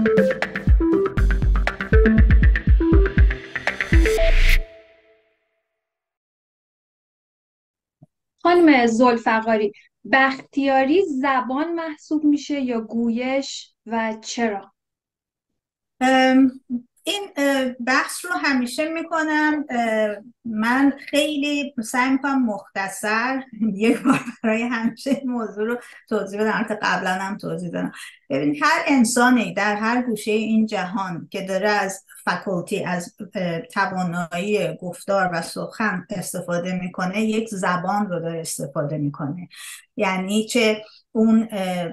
خانم ذوالفقاری، بختیاری زبان محسوب میشه یا گویش و چرا؟ ام، این بحث رو همیشه میکنم. من خیلی سعی میکنم مختصر یک بار برای همیشه این موضوع رو توضیح بدم. البته قبلا هم توضیح دادم. ببین، هر انسانی در هر گوشه این جهان که داره از فکولتی، از توانایی گفتار و سخن استفاده میکنه، یک زبان رو داره استفاده میکنه. یعنی چه اون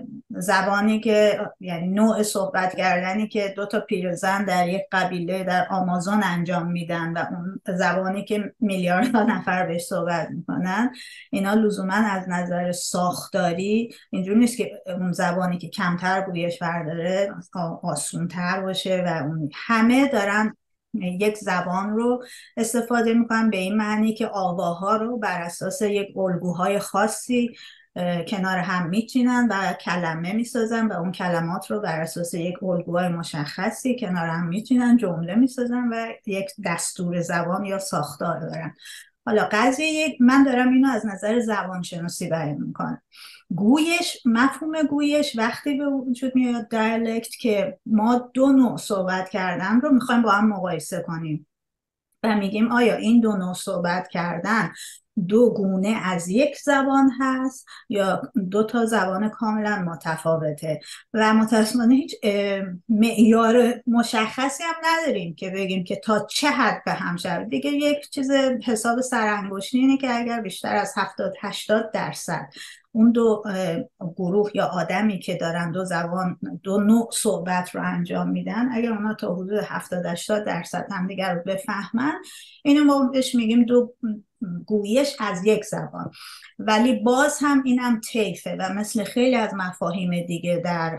زبانی که، یعنی نوع صحبت کردنی که دو تا پیرزن در یک قبیله در آمازون انجام میدن و اون زبانی که میلیاردها نفر بهش صحبت میکنن، اینا لزوما از نظر ساختاری اینجوری نیست که اون زبانی که کمتر گویش داره آسونتر باشه و اون همه دارن یک زبان رو استفاده میکنن، به این معنی که آواها رو بر اساس یک الگوهای خاصی کنار هم میچینن و کلمه میسازن و اون کلمات رو بر اساس یک الگوهای مشخصی کنار هم میچینن، جمله میسازن و یک دستور زبان یا ساختار دارن. حالا قضیه، من دارم اینو از نظر زبان شناسی بیان میکنم. گویش، مفهوم گویش وقتی به وجود میاد دیالکت که ما دو نوع صحبت کردن رو میخوایم با هم مقایسه کنیم و میگیم آیا این دو نوع صحبت کردن دو گونه از یک زبان هست یا دو تا زبان کاملا متفاوته. و متاسفانه هیچ معیار مشخصی هم نداریم که بگیم که تا چه حد به هم شود. دیگه یک چیز حساب سرانگشتی اینه که اگر بیشتر از 70-80% اون دو گروه یا آدمی که دارن دو زبان، دو نوع صحبت رو انجام میدن، اگر اونا تا حدود 70-80% هم دیگر رو بفهمن، اینو ما بهش میگیم دو گویش از یک زبان. ولی باز هم اینم طیفه و مثل خیلی از مفاهیم دیگه در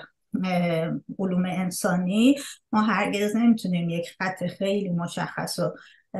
علوم انسانی ما هرگز نمیتونیم یک خط خیلی مشخص و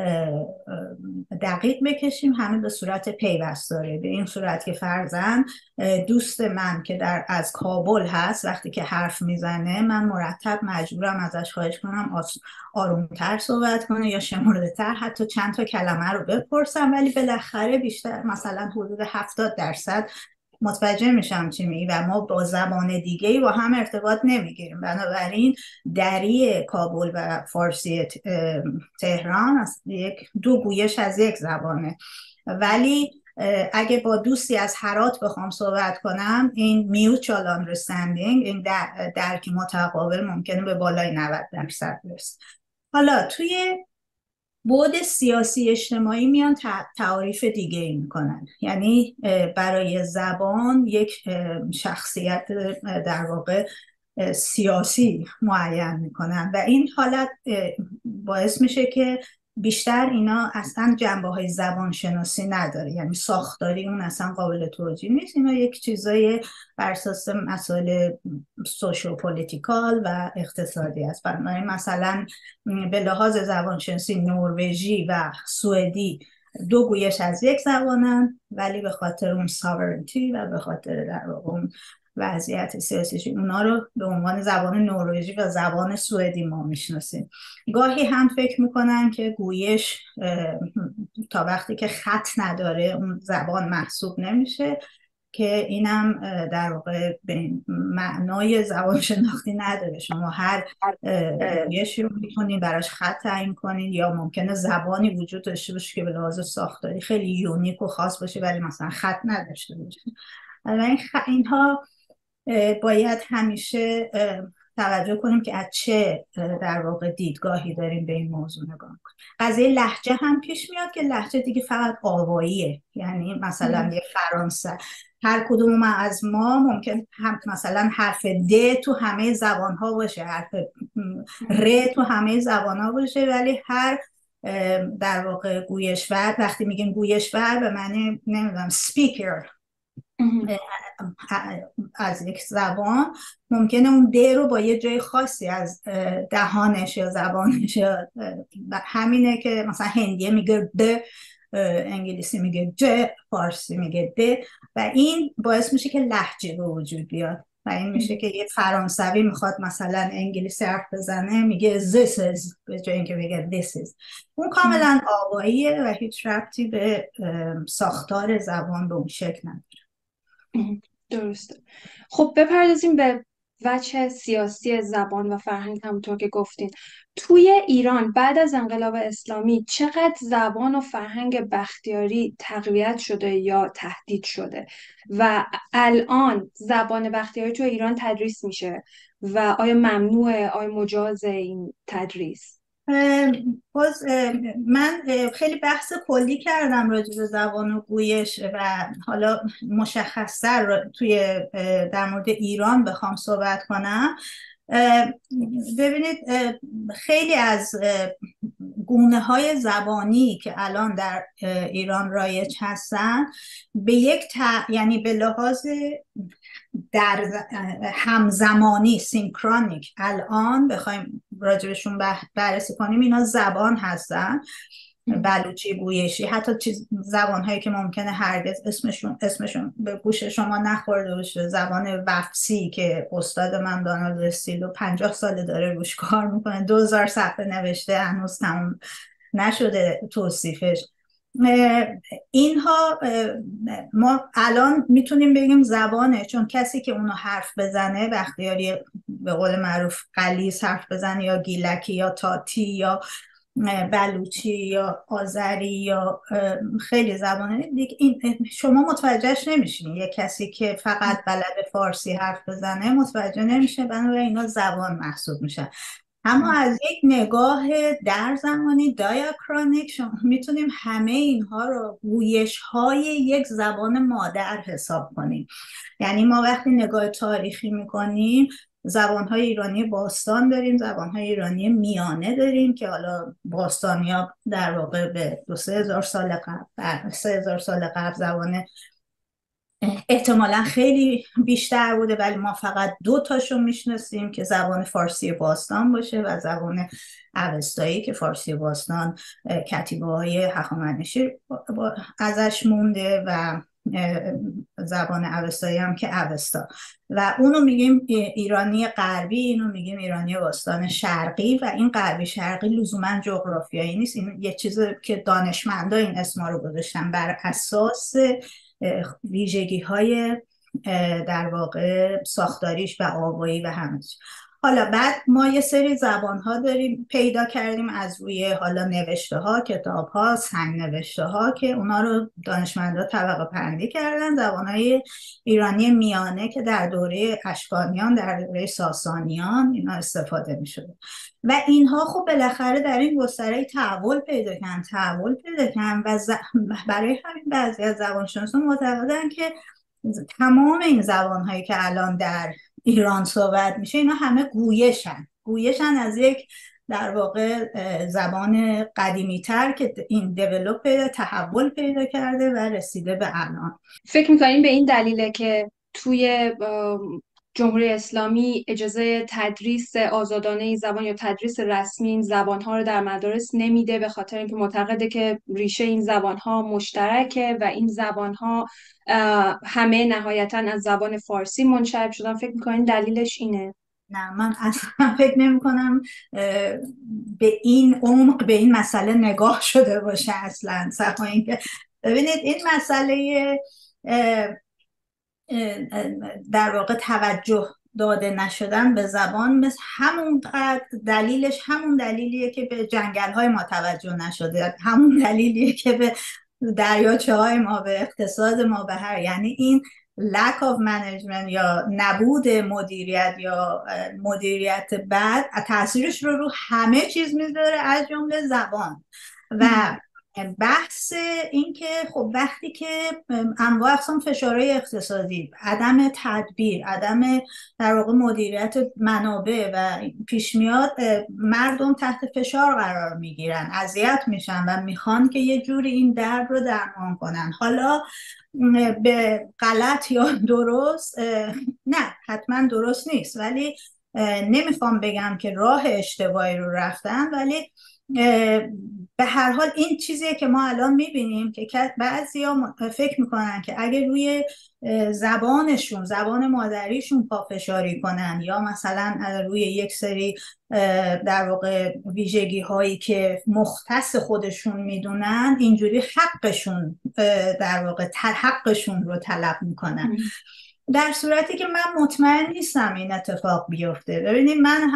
دقیق بکشیم. همه به صورت پیوستاره، به این صورت که فرضاً دوست من که از کابل هست وقتی که حرف میزنه، من مرتب مجبورم ازش خواهش کنم آرومتر صحبت کنه یا شمرده‌تر، حتی چند تا کلمه رو بپرسم، ولی بالاخره بیشتر، مثلا حدود 70% متوجه میشم چی میگی و ما با زبان دیگه‌ای با هم ارتباط نمیگیریم. بنابراین دری کابل و فارسی تهران دو گویش از یک زبانه. ولی اگه با دوستی از هرات بخوام صحبت کنم، این mutual understanding، این درک متقابل ممکنه به بالای 90% برسه. حالا توی بعد سیاسی اجتماعی میان تعاریف دیگه ای میکنن، یعنی برای زبان یک شخصیت در واقع سیاسی معین میکنن و این حالت باعث میشه که بیشتر اینا اصلا جنبه های زبان شناسی نداره، یعنی ساختاری اون اصلا قابل توجیه نیست. اینا یک چیزای بر اساس مسائل سوشو پولیتیکال و اقتصادی است. بنابراین مثلا به لحاظ زبان شناسی نروژی و سوئدی دو گویش از یک زبانن، ولی به خاطر اون ساورنتی و به خاطر در واقع اون وضعیت سیاسیش اونا رو به عنوان زبان نروژی و زبان سوئدی ما میشناسیم. گاهی هم فکر میکنن که گویش تا وقتی که خط نداره اون زبان محسوب نمیشه، که اینم در واقع به معنای زبان شناختی نداره. شما هر گویشی رو میتونین براش خط تعیین کنین، یا ممکنه زبانی وجود داشته باشه که به لحاظ ساختاری خیلی یونیک و خاص باشه ولی مثلا خط نداشته باشه. اینها باید همیشه توجه کنیم که از چه در واقع دیدگاهی داریم به این موضوع نگاه کنیم. قضیه لهجه هم پیش میاد که لهجه دیگه فقط آواییه، یعنی مثلا یه فرانسه، هر کدوم ما از ما ممکن هم مثلا حرف د تو همه زبان ها باشه، حرف ر تو همه زبان ها باشه، ولی هر در واقع گویشور، وقتی میگیم گویشور به معنی نمیدونم سپیکر از یک زبان، ممکنه اون د رو با یه جای خاصی از دهانش یا زبانش، همینه که مثلا هندیه میگه د، انگلیسی میگه ج، فارسی میگه د، و این باعث میشه که لهجه به وجود بیاد. و این میشه که یه فرانسوی میخواد مثلا انگلیسی حرف بزنه میگه this is به جای اینکه بگه this is. اون کاملا آواییه و هیچ ربطی به ساختار زبان به اون شکل نداره. درسته. خب بپردازیم به وجه سیاسی زبان و فرهنگ. همونطور که گفتین توی ایران بعد از انقلاب اسلامی چقدر زبان و فرهنگ بختیاری تقویت شده یا تهدید شده و الان زبان بختیاری توی ایران تدریس میشه و آیا ممنوعه، آیا مجاز این تدریس؟ باز من خیلی بحث کلی کردم راجع به زبان و گویش و حالا مشخص‌تر توی در مورد ایران بخوام صحبت کنم. ببینید خیلی از گونه های زبانی که الان در ایران رایج هستن به یک یعنی به لحاظ در همزمانی سینکرونیک الان بخوایم راجبشون بررسی کنیم اینا زبان هستن، بلوچی، گویشی، حتی زبان هایی که ممکنه هرگز اسمشون به گوش شما نخورده باشه، زبان وفسی که استاد من دانالد استیلو 50 ساله داره روش کار میکنه، 2000 صفحه نوشته، هنوز تموم نشده توصیفش. اینها ما الان میتونیم بگیم زبانه، چون کسی که اونو حرف بزنه بختیاری به قول معروف غلیظ حرف بزنه یا گیلکی یا تاتی یا بلوچی یا آذری یا خیلی زبانه دیگه، این شما متوجهش نمیشین. یه کسی که فقط بلد فارسی حرف بزنه متوجه نمیشه، بنابراین اینا زبان محسوب میشن. اما از یک نگاه در زمانی دایاکرونیک شما میتونیم همه اینها رو گویش های یک زبان مادر حساب کنیم. یعنی ما وقتی نگاه تاریخی میکنیم زبانهای ایرانی باستان داریم، زبانهای ایرانی میانه داریم که حالا باستانی ها در واقع به 2-3 هزار سال قبل 3,000 سال قبل زبان احتمالا خیلی بیشتر بوده، ولی ما فقط 2 تاشو میشناسیم که زبان فارسی باستان باشه و زبان اوستایی که فارسی باستان کتیبه های هخامنشی ازش مونده و زبان اوستایی هم که اوستا، و اونو میگیم ایرانی غربی، اینو میگیم ایرانی باستان شرقی. و این غربی شرقی لزوما جغرافیایی نیست، این یه چیزی که دانشمندا این اسما رو گذاشتن بر اساس ویژگی های در واقع ساختاریش و آوایی و همه چی. حالا بعد ما یه سری زبان ها داریم پیدا کردیم از روی حالا نوشته ها، کتاب ها، سنگ نوشته ها که اونا رو دانشمندا طبقه بندی کردن. زبان های ایرانی میانه که در دوره اشکانیان، در دوره ساسانیان اینا استفاده می شده و اینها خب بالاخره در این گستره تحول پیدا کردن و برای همین بعضی از زبانشناسان معتقدن که تمام این زبان هایی که الان در ایران صحبت میشه اینا همه گویشن از یک در واقع زبان قدیمی تر که این تحول پیدا کرده و رسیده به الان. فکر میکنین به این دلیله که توی جمهوری اسلامی اجازه تدریس آزادانه این زبان یا تدریس رسمی این زبانها رو در مدارس نمیده، به خاطر اینکه معتقده که ریشه این زبانها مشترکه و این زبانها همه نهایتا از زبان فارسی منشعب شدن؟ فکر میکنین دلیلش اینه؟ نه، من اصلا فکر نمی کنم به این عمق به این مسئله نگاه شده باشه اصلا. ببینید این مسئله در واقع توجه داده نشدن به زبان مثل همون دلیلیه که به جنگل های ما توجه نشده، همون دلیلیه که به دریاچه های ما، به اقتصاد ما، به یعنی این lack of management یا نبود مدیریت یا مدیریت بد تاثیرش رو همه چیز میذاره از جمله زبان. و بحث این که خب وقتی که انواع اقسام فشارهای اقتصادی، عدم تدبیر، عدم در واقع مدیریت منابع و پیش میاد، مردم تحت فشار قرار میگیرن، اذیت میشن و میخوان که یه جوری این درد رو درمان کنن. حالا به غلط یا درست، نه حتما درست نیست، ولی نمیخوام بگم که راه اشتباهی رو رفتن، ولی به هر حال این چیزیه که ما الان میبینیم که بعضیا فکر میکنن که اگه روی زبان مادریشون پافشاری کنن یا مثلا روی یک سری در واقع ویژگی هایی که مختص خودشون میدونن اینجوری حقشون در واقع حقشون رو طلب میکنن، در صورتی که من مطمئن نیستم این اتفاق بیفته. ببینید من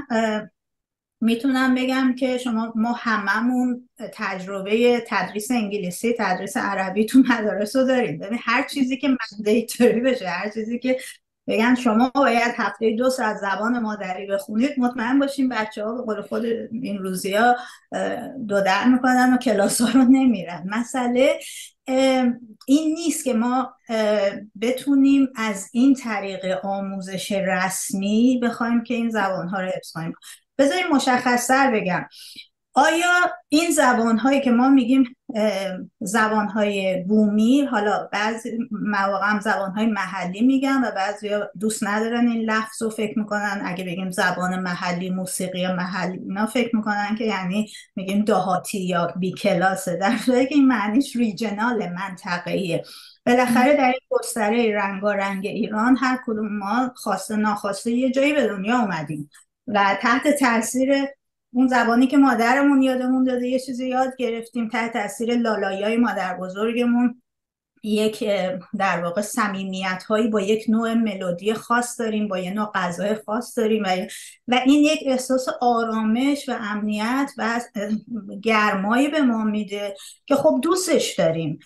میتونم بگم که ما هممون تجربه تدریس انگلیسی، تدریس عربی تو مدارس رو داریم. ببین هر چیزی که مندیتوری بشه، هر چیزی که بگن شما باید هفته 2 ساعت زبان مادری بخونید، مطمئن باشیم بچه ها به قول خود این روزی ها دو در میکنن و کلاس ها رو نمیرن. مسئله این نیست که ما بتونیم از این طریق آموزش رسمی بخوایم که این زبان ها رو حفظ کنیم. بذاریم مشخص‌تر بگم، آیا این زبان‌هایی که ما میگیم زبان‌های بومی، حالا بعضی مواقع هم زبان‌های محلی میگن و بعضیا دوست ندارن این لفظ رو، فکر میکنن اگه بگیم زبان محلی، موسیقی محلی، اینا فکر میکنن که یعنی میگیم دهاتی یا بی کلاسه، در صورتی که این معنیش ریجنال، منطقه‌ایه. بالاخره در این گستره رنگارنگ ایران هر کدوم ما خواسته ناخواسته یه جایی به دنیا اومدیم و تحت تاثیر اون زبانی که مادرمون یادمون داده یه چیزی یاد گرفتیم، تحت تاثیر لالایی‌های مادر بزرگمون یک در واقع صمیمیت هایی با یک نوع ملودی خاص داریم، با یک نوع غذای خاص داریم و این یک احساس آرامش و امنیت و گرمایی به ما میده که خب دوستش داریم.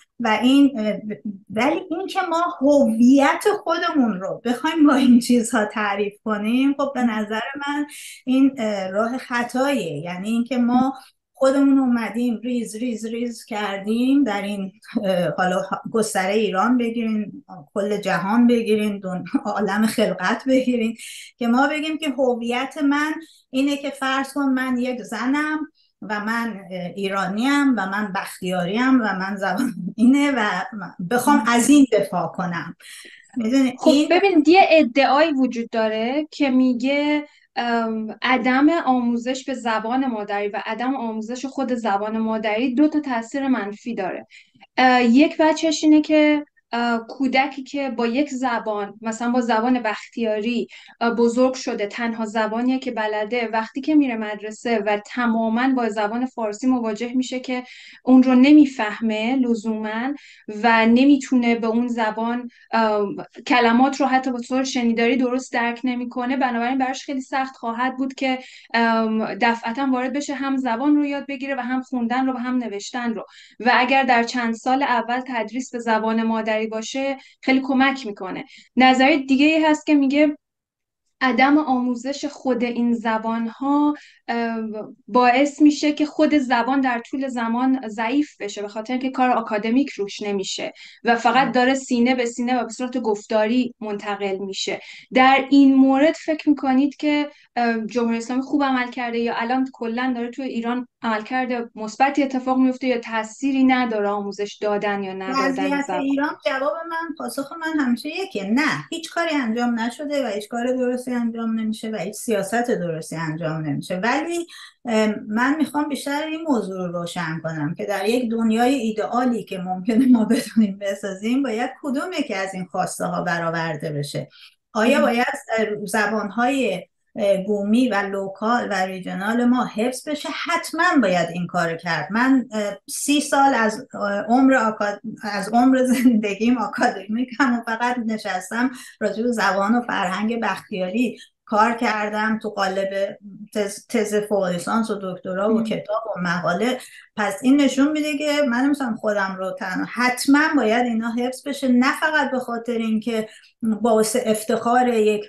ولی این که ما هویت خودمون رو بخوایم با این چیزها تعریف کنیم، خب به نظر من این راه خطاییه. یعنی این که ما خودمون اومدیم ریز ریز ریز کردیم در این حالا گستره ایران بگیرین، کل جهان بگیرین، عالم خلقت بگیرین، که ما بگیم که هویت من اینه که فرض کن من یک زنم و من ایرانیم و من بختیاریم و من زبان اینه و بخوام از این دفاع کنم. خب ببین یه ادعایی وجود داره که میگه عدم آموزش به زبان مادری و عدم آموزش خود زبان مادری 2 تا تاثیر منفی داره. یک وجهش اینه که کودکی که با یک زبان، مثلا با زبان بختیاری بزرگ شده، تنها زبانیه که بلده، وقتی که میره مدرسه و تماما با زبان فارسی مواجه میشه که اون رو نمیفهمه لزوما و نمیتونه به اون زبان کلمات رو حتی به طور شنیداری درست درک نمیکنه، بنابراین براش خیلی سخت خواهد بود که دفعتا وارد بشه هم زبان رو یاد بگیره و هم خوندن رو و هم نوشتن رو. و اگر در چند سال اول تدریس به زبان مادری باشه خیلی کمک میکنه. نظریه دیگه ای هست که میگه عدم آموزش خود این زبان‌ها باعث میشه که خود زبان در طول زمان ضعیف بشه، به خاطر اینکه کار آکادمیک روش نمیشه و فقط داره سینه به سینه و به صورت گفتاری منتقل میشه. در این مورد فکر میکنید که جمهوری اسلامی خوب عمل کرده یا الان کلا داره توی ایران عمل کرده مثبتی اتفاق میفته یا تأثیری نداره آموزش دادن یا ندادن زبان؟ ایران جواب من، پاسخ من همیشه یکیه: نه، هیچ کاری انجام نشده و هیچ کار درستی انجام نمیشه و هیچ سیاست درستی انجام نمیشه. ولی من میخوام بیشتر این موضوع رو روشن کنم که در یک دنیای ایدئالی که ممکنه ما بتونیم بسازیم، باید کدوم یکی از این خواسته ها برآورده بشه؟ آیا باید زبانهای بومی و لوکال و ریجنال ما حفظ بشه؟ حتما باید این کار کرد. من 30 سال از عمر زندگیم آکادمیکم و فقط نشستم راجع به زبان و فرهنگ بختیاری کار کردم تو قالب تز فوق لیسانس و دکترا و کتاب و مقاله. پس این نشون میده که من نمیتونم خودم رو حتما باید اینا حفظ بشه، نه فقط به خاطر اینکه باعث افتخار یک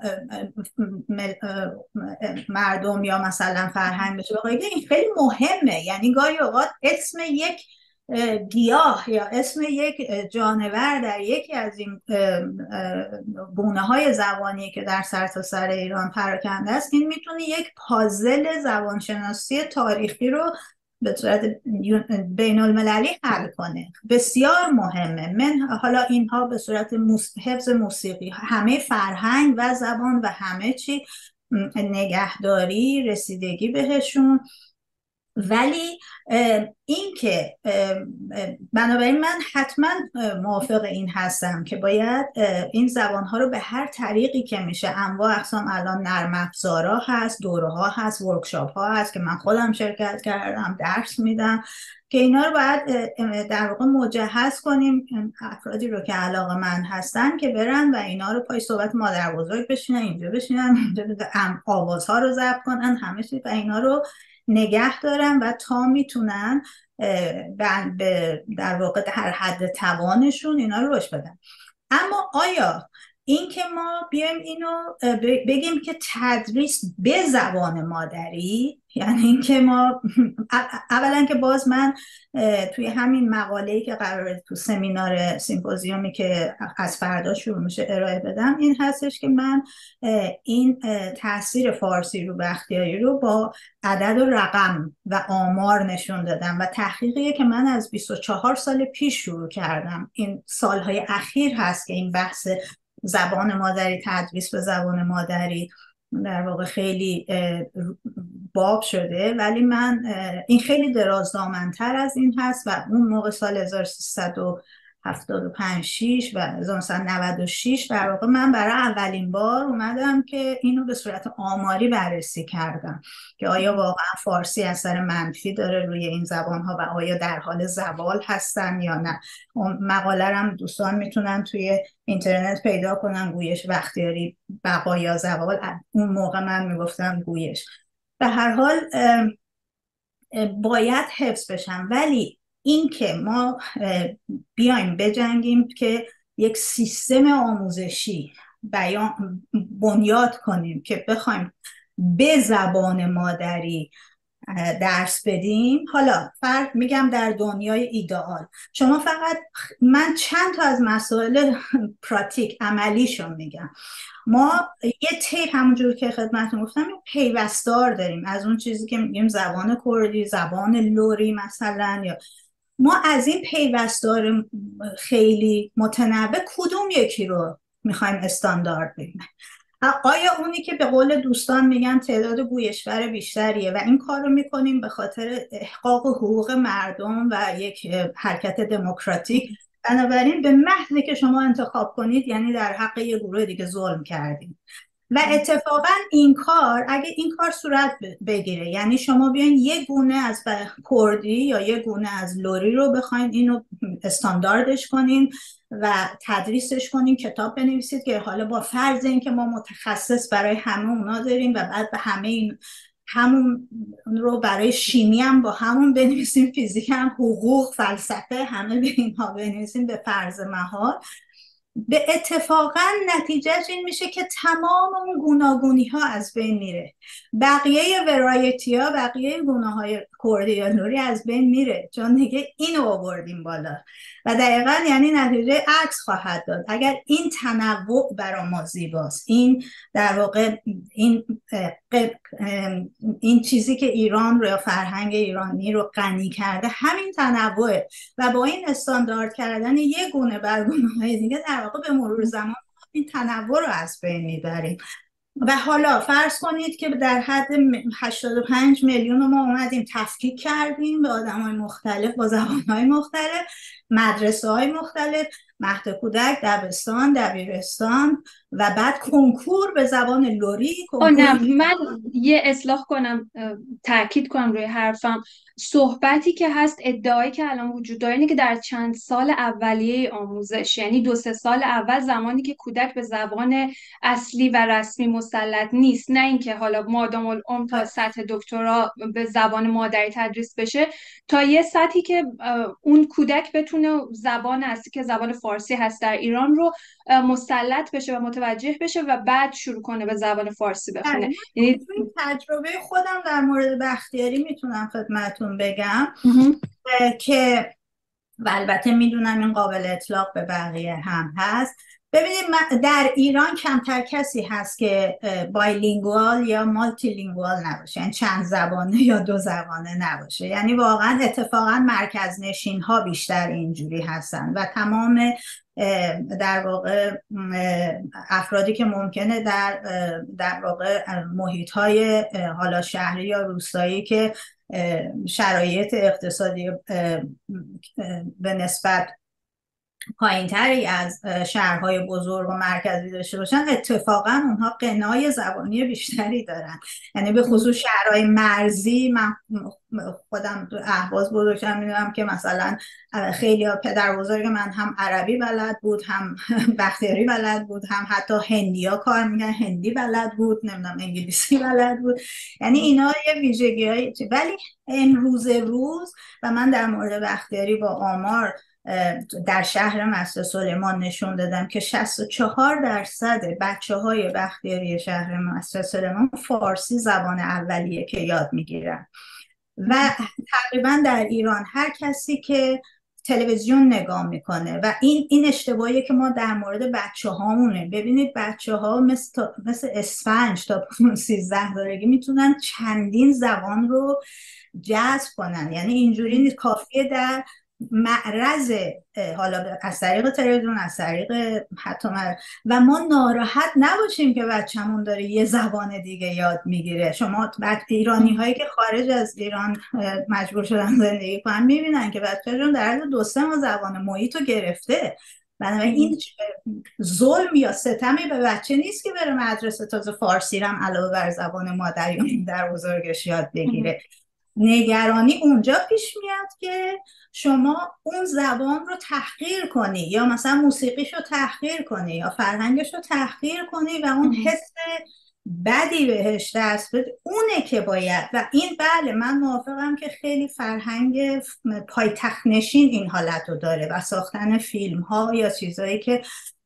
مردم یا مثلا فرهنگ بشه، بخاطر این خیلی مهمه. یعنی گاهی اوقات اسم یک گیاه یا اسم یک جانور در یکی از این گونه های زبانی که در سرتاسر ایران پراکنده است، این میتونه یک پازل زبانشناسی تاریخی رو به صورت بین المللی حل کنه. بسیار مهمه. حالا اینها به صورت حفظ موسیقی، همه فرهنگ و زبان و همه چی، نگهداری، رسیدگی بهشون، ولی این که بنابراین من حتما موافق این هستم که باید این زبانها رو به هر طریقی که میشه، انواع اقسام، الان نرم افزارها هست، دوره ها هست، ورکشاپ ها هست که من خودم شرکت کردم، درس میدم، که اینا رو باید در واقع مجهز کنیم، افرادی رو که علاقه‌مند هستن که برن و اینا رو پای صحبت مادر بزرگ بشینن، اینجا بشینن، اینجا آوازها رو ضبط کنن، همه چیز، و اینا رو نگه دارن و تا میتونن در واقع در حد توانشون اینا رو رشد بدن. اما آیا این که ما بیایم اینو بگیم که تدریس به زبان مادری، یعنی این که ما اولا که باز من توی همین مقاله‌ای که قراره تو سمینار سیمپوزیومی که از فردا شروع میشه ارائه بدم، این هستش که من این تاثیر فارسی رو بختیاری رو با عدد و رقم و آمار نشون دادم و تحقیقیه که من از 24 سال پیش شروع کردم. این سالهای اخیر هست که این بحث زبان مادری، تدریس به زبان مادری در واقع خیلی باب شده، ولی من این خیلی درازدامن‌تر از این هست و اون موقع سال 1375 6 و 1996 در واقع من برای اولین بار اومدم که اینو به صورت آماری بررسی کردم که آیا واقعا فارسی اثر منفی داره روی این زبان‌ها و آیا در حال زوال هستن یا نه. مقاله هم دوستان میتونن توی اینترنت پیدا کنن، گویش بختیاری بقا یا زوال. اون موقع من میگفتم گویش. به هر حال باید حفظ بشن، ولی این که ما بیایم بجنگیم که یک سیستم آموزشی بنیاد کنیم که بخوایم به زبان مادری درس بدیم، حالا فرق میگم در دنیای ایدئال شما فقط، من چند تا از مسائل پراتیک عملیشو میگم. ما یه تیپ همونجور که خدمتتون گفتم پیوستار داریم از اون چیزی که میگیم زبان کردی، زبان لوری مثلا، یا ما از این پیوستار خیلی متنوع کدوم یکی رو میخوایم استاندارد بگیم؟ آیا اونی که به قول دوستان میگن تعداد گویشور بیشتریه و این کار رو میکنیم به خاطر احقاق حقوق مردم و یک حرکت دموکراتیک، بنابراین به محضی که شما انتخاب کنید یعنی در حق یه گروه دیگه ظلم کردید. و اتفاقا این کار، اگه این کار صورت بگیره، یعنی شما بیاین یه گونه از کردی یا یه گونه از لوری رو بخواین اینو استانداردش کنین و تدریسش کنین، کتاب بنویسید که حالا با فرض این که ما متخصص برای همه اونا داریم و بعد به همه این همون رو برای شیمی هم با همون بنویسیم، فیزیک هم، حقوق، فلسفه، همه به اینها بنویسیم به فرض محال، به اتفاقا نتیجهش این میشه که تمام اون گوناگونی ها از بین میره، بقیه ورایتی ها، بقیه گونه های کردی یا نوری از بین میره، چون دیگه اینو آوردیم بالا و دقیقا یعنی نتیجه عکس خواهد داد. اگر این تنوع برای ما زیباست، این در واقع این چیزی که ایران رو یا فرهنگ ایرانی رو غنی کرده همین تنوعه و با این استاندارد کردن یک گونه بر گونه های دیگه در واقع به مرور زمان این تنوع رو از بین میبریم. و حالا فرض کنید که در حد 85 میلیون رو ما اومدیم تفکیک کردیم به آدم‌های مختلف با زبان‌های مختلف، مدرسه‌های مختلف، مهد کودک، دبستان، دبیرستان و بعد کنکور به زبان لوری. نه، من یه اصلاح کنم، تاکید کنم روی حرفم. صحبتی که هست، ادعایی که الان وجود داره اینه که در چند سال اولیه آموزش، یعنی 2-3 سال اول، زمانی که کودک به زبان اصلی و رسمی مسلط نیست، نه اینکه حالا مادام العمر تا سطح دکترا به زبان مادری تدریس بشه، تا یه سطحی که اون کودک بتونه زبان اصلی که زبان فارسی هست در ایران رو مسلط بشه و متوجه بشه و بعد شروع کنه به زبان فارسی بخونه. یعنی تجربه خودم در مورد بختیاری میتونم خدمتون بگم که و البته میدونم این قابل اطلاق به بقیه هم هست. ببینید در ایران کمتر کسی هست که بایلینگوال یا مالتی لینگوال نباشه، یعنی چند زبانه یا دو زبانه نباشه. یعنی واقعا اتفاقا مرکز نشین ها بیشتر اینجوری هستن و تمام در واقع افرادی که ممکنه در واقع محیط های حالا شهری یا روستایی که شرایط اقتصادی به نسبت پایینتری از شهرهای بزرگ و مرکزی داشته باشن، اتفاقا اونها قنای زبانی بیشتری دارن. یعنی به خصوص شهرهای مرزی، من خودم تو اهواز بزرگم میدونم که مثلا خیلی پدر بزرگ من هم عربی بلد بود، هم بختیاری بلد بود، هم حتی هندی ها کار میگن هندی بلد بود، نمیدونم انگلیسی بلد بود. یعنی اینا یه ویژگی های، ولی امروز روز و من در مورد بختیاری با آمار در شهر مسجد سلیمان نشون دادم که 64% بچه های بختیاری شهر مسجد سلیمان فارسی زبان اولیه که یاد میگیرن. و تقریبا در ایران هر کسی که تلویزیون نگاه میکنه و این اشتباهیه که ما در مورد بچه هامونه. ببینید بچه ها مثل اسفنج تا 13 سالگی میتونن چندین زبان رو جذب کنن. یعنی اینجوری نیست کافیه در معرض حالا از طریق تلویزیون، از طریق حتی و ما ناراحت نباشیم که بچه‌مون داره یه زبان دیگه یاد میگیره. شما ایرانی هایی که خارج از ایران مجبور شدن زندگی کنن میبینن که بچه‌شون در حد 2-3 زبان محیط رو گرفته. بنابراین این ظلم یا ستمی به بچه نیست که بره مدرسه تازه فارسی رو هم علاوه بر زبان مادری در بزرگش یاد بگیره. نگرانی اونجا پیش میاد که شما اون زبان رو تحقیر کنی، یا مثلا موسیقیش رو تحقیر کنی، یا فرهنگش رو تحقیر کنی و اون حس بدی بهش دست بده. اونه که باید، و این بله من موافقم که خیلی فرهنگ پایتخت نشین این حالت رو داره و ساختن فیلم ها یا چیزایی که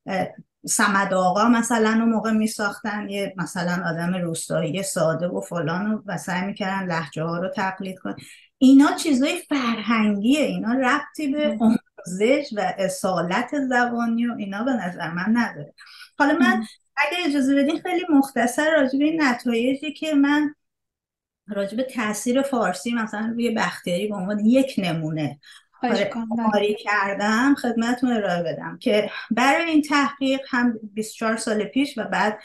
صمد آقا مثلا اون موقع می ساختن، یه مثلا آدم روستایی ساده و فلان و سعی میکردن لهجه ها رو تقلید کنن. اینا چیزای فرهنگیه، اینا ربطی به آموزش و اصالت زبانی و اینا به نظر من نداره. حالا من اگه اجازه بدین خیلی مختصر راجع به این نتایجی که من راجع به تاثیر فارسی مثلا روی بختیاری به عنوان یک نمونه آماری کردم خدمتتون ارائه بدم که برای این تحقیق هم 24 سال پیش و بعد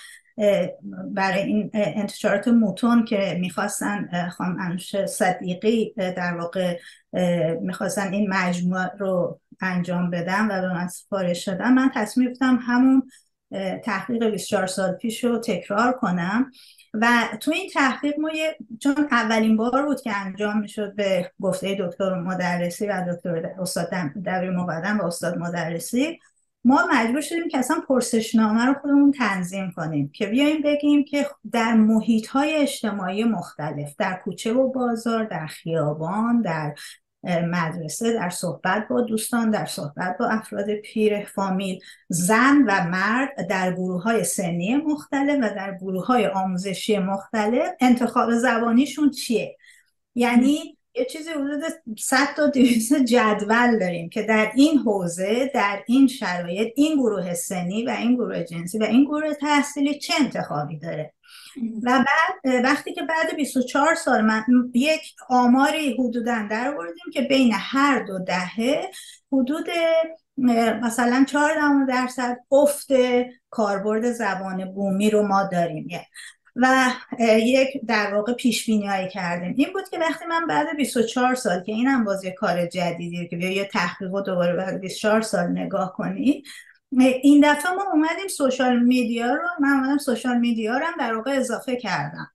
برای این انتشارات موتون که میخواستن خانم انوش صدیقی در واقع میخواستن این مجموعه رو انجام بدم و به من سفارش دادم، من تصمیم گرفتم همون تحقیق 24 سال پیش رو تکرار کنم. و تو این تحقیق ما چون اولین بار بود که انجام میشد به گفته دکتر مدرسی و استاد دبیر مقدم و استاد مدرسی، ما مجبور شدیم که اصلا پرسشنامه رو خودمون تنظیم کنیم که بیایم بگیم که در محیط‌های اجتماعی مختلف، در کوچه و بازار، در خیابان، در مدرسه، در صحبت با دوستان، در صحبت با افراد پیر فامیل، زن و مرد در گروه‌های سنی مختلف و در گروه‌های آموزشی مختلف انتخاب زبانیشون چیه. یعنی یه چیزی حدود 100 تا 200 جدول داریم که در این حوزه، در این شرایط، این گروه سنی و این گروه جنسی و این گروه تحصیلی چه انتخابی داره. و بعد وقتی که بعد 24 سال من یک آماری حدوداً در آوردیم که بین هر 2 دهه حدود مثلا 4% افت کاربرد زبان بومی رو ما داریم. و یک در واقع پیش‌بینی‌هایی کردیم. این بود که وقتی من بعد 24 سال که اینم باز یه کار جدیدیه که بیا یه تحقیق رو دوباره بعد 24 سال نگاه کنید، این دفعه ما اومدیم سوشال میدیا رو، من اومدم سوشال میدیا رو هم در واقع اضافه کردم.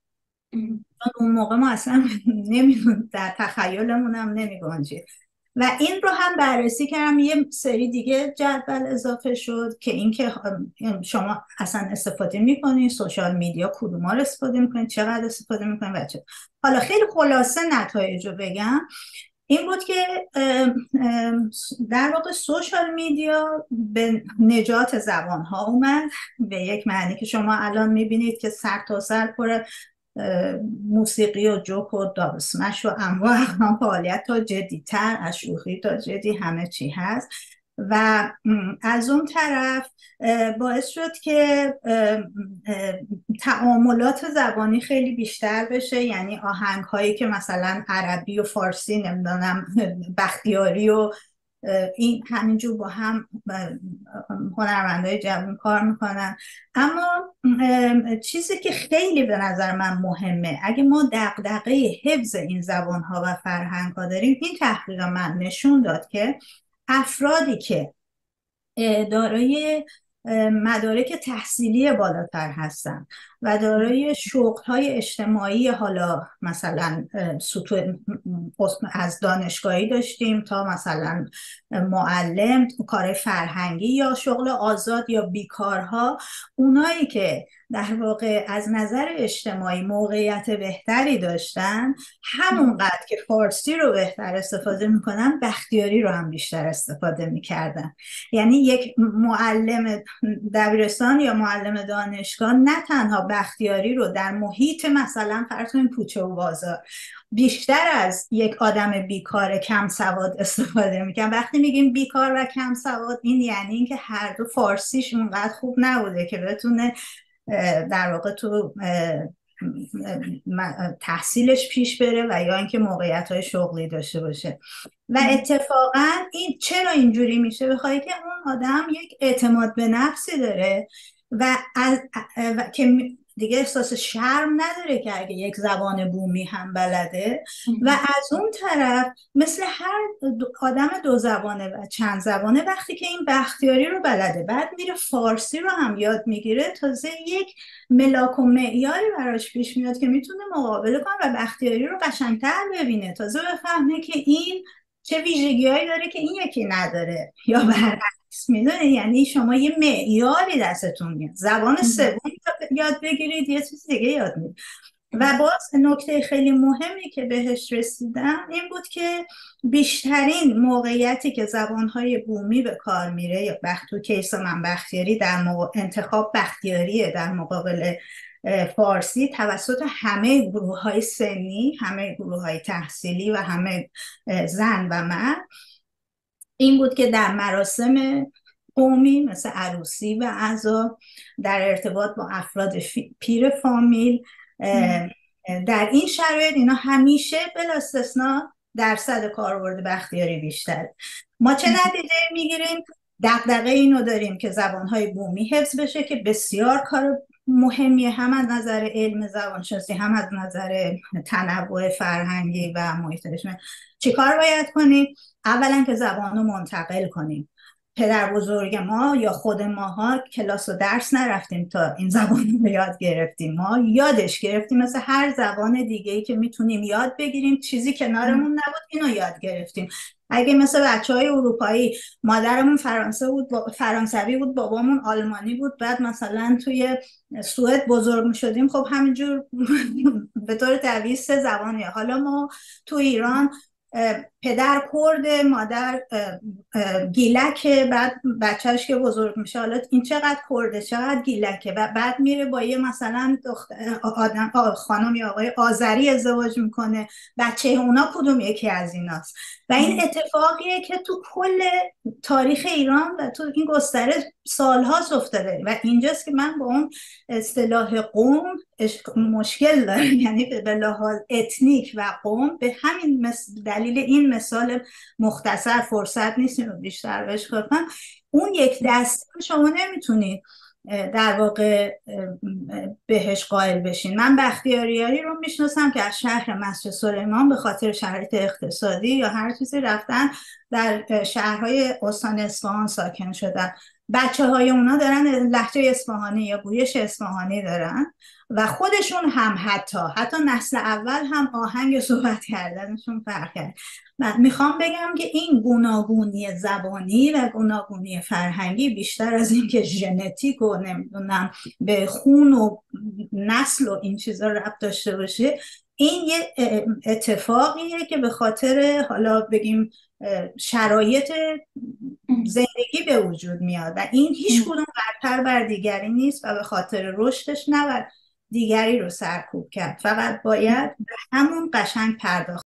اون موقع ما اصلا نمیدونم، در تخیلمون هم نمیگنجید. و این رو هم بررسی کردم، یه سری دیگه جدول اضافه شد که اینکه شما اصلا استفاده میکنید سوشال میدیا، کدوما رو استفاده میکنید، چقدر استفاده میکنید بچه. حالا خیلی خلاصه نتایج رو بگم، این بود که در واقع سوشال میدیا به نجات زبان ها اومد، به یک معنی که شما الان میبینید که سر تا سر پر موسیقی و جوک و دابسمش و انواع اقسام فعالیت تا جدی‌تر، از شوخی تا جدی همه چی هست. و از اون طرف باعث شد که تعاملات زبانی خیلی بیشتر بشه، یعنی آهنگ هایی که مثلا عربی و فارسی، نمیدونم بختیاری و این همینجور با هم هنرمندای جوان کار میکنن. اما چیزی که خیلی به نظر من مهمه، اگه ما دغدغه حفظ این زبان ها و فرهنگ ها داریم، این تحقیق من نشون داد که افرادی که دارای مدارک تحصیلی بالاتر هستن و دارای شغل‌های اجتماعی، حالا مثلا از دانشگاهی داشتیم تا مثلا معلم، کار فرهنگی یا شغل آزاد یا بیکارها، اونایی که در واقع از نظر اجتماعی موقعیت بهتری داشتن، همونقدر که فارسی رو بهتر استفاده میکنن، بختیاری رو هم بیشتر استفاده میکردن. یعنی یک معلم دبیرستان یا معلم دانشگاه نه تنها بختیاری رو در محیط مثلا فرض کنید کوچه و بازار بیشتر از یک آدم بیکار کم سواد استفاده میکنن. وقتی میگیم بیکار و کم سواد، این یعنی اینکه هر دو فارسیش اونقدر خوب نبوده که بتونه در واقع تو تحصیلش پیش بره و یا اینکه موقعیت‌های شغلی داشته باشه. و اتفاقا این چرا اینجوری میشه؟ بخواهی که اون آدم یک اعتماد به نفسی داره و که دیگه احساس شرم نداره که اگه یک زبان بومی هم بلده. و از اون طرف مثل هر آدم دو زبانه و چند زبانه، وقتی که این بختیاری رو بلده، بعد میره فارسی رو هم یاد میگیره، تازه یک ملاک و معیاری براش پیش میاد که میتونه مقابله کنه و بختیاری رو قشنگتر ببینه، تازه بفهمه که این چه ویژگیهایی داره که این یکی نداره یا برعکس. میدونه یعنی شما یه معیاری دستتون میاد، زبان سوم یاد بگیرید یه چیز دیگه یاد میگیرید. و باز نکته خیلی مهمی که بهش رسیدم این بود که بیشترین موقعیتی که زبانهای بومی به کار میره، یا تو کیس من بختیاری، در انتخاب بختیاریه در مقابل فارسی، توسط همه گروه های سنی، همه گروه های تحصیلی و همه زن و مرد، این بود که در مراسم قومی مثل عروسی و عزا، در ارتباط با افراد پیر فامیل، در این شرایط اینا همیشه بلا استثنا درصد کاربرد بختیاری بیشتره. ما چه نتیجه میگیریم؟ دغدغه اینو داریم که زبانهای بومی حفظ بشه که بسیار کار مهمیه، هم از نظر علم زبانشناسی هم از نظر تنوع فرهنگی و محیط اجتماعی. چی کار باید کنیم؟ اولا که زبان رو منتقل کنیم. پدر بزرگ ما یا خود ماها کلاس و درس نرفتیم تا این زبان رو یاد گرفتیم، ما یادش گرفتیم مثل هر زبان دیگه‌ای که میتونیم یاد بگیریم، چیزی کنارمون نبود اینو یاد گرفتیم. اگه مثل بچهای اروپایی مادرمون فرانسوی بود، بابامون آلمانی بود، بعد مثلا توی سوئد بزرگ میشدیم، خب همینجور به طور طبیعی سه زبانیه. حالا ما تو ایران پدر کرد، مادر گیلکه، بعد بچهش که بزرگ میشه حالا این چقدر کرده چقدر گیلکه، و بعد میره با یه مثلا خانم یا آقای آذری ازدواج میکنه، بچه اونا کدوم یکی از ایناست. و این اتفاقیه که تو کل تاریخ ایران و تو این گستره سالهاست افتاده و اینجاست که من با اون اصطلاح قوم مشکل دارم. یعنی به لحاظ اتنیک و قوم، به همین دلیل این مثال مختصر، فرصت نیست رو بیشتر بهش کنم، اون یک دسته شما نمیتونید در واقع بهش قائل بشین. من بختیاریاری رو میشناسم که از شهر مسجد سلیمان به خاطر شرایط اقتصادی یا هر چیزی رفتن در شهرهای استان اصفهان ساکن شدن. بچه های اونا دارن لهجه اصفهانی یا گویش اصفهانی دارن و خودشون هم حتی نسل اول هم آهنگ صحبت کردنشون فرق کرد. من میخوام بگم که این گوناگونی زبانی و گوناگونی فرهنگی بیشتر از این که ژنتیک و نمیدونم به خون و نسل و این چیزا ربط داشته باشه، این یه اتفاقیه که به خاطر حالا بگیم شرایط زندگی به وجود میاد و این هیچ کدوم برتر بر دیگری نیست و به خاطر رشدش نباید دیگری رو سرکوب کرد، فقط باید به همون قشنگ پرداخت.